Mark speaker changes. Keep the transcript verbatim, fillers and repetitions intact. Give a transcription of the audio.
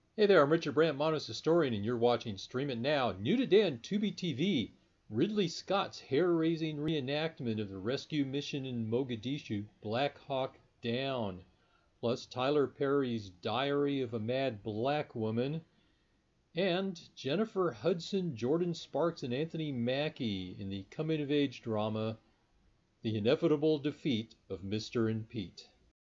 Speaker 1: Hey there, I'm Richard Brandt, Monos Historian, and you're watching Stream It Now. New today on TubiTV, Ridley Scott's hair-raising reenactment of the rescue mission in Mogadishu, Black Hawk Down. Plus Tyler Perry's Diary of a Mad Black Woman. And Jennifer Hudson, Jordan Sparks, and Anthony Mackie in the coming-of-age drama, The Inevitable Defeat of Mister and Pete.